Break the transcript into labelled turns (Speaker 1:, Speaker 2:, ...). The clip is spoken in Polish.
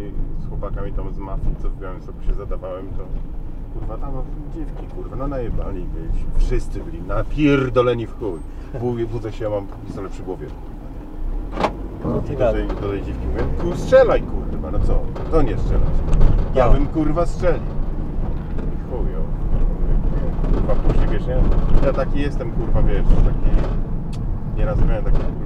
Speaker 1: z chłopakami tam z mafii, co w Białymstoku się zadawałem, to kurwa tam dziewki, kurwa, no najebali byli. Wszyscy byli napierdoleni w chuj. Budzę się, mam pistolet przy głowie. I do tej dziewki mówię, strzelaj kurwa, no co? To nie strzelać. Ja bym kurwa strzelił. I chujo. Kurwa później, wiesz, nie? Ja taki jestem kurwa, wiesz, taki... Nieraz miałem takie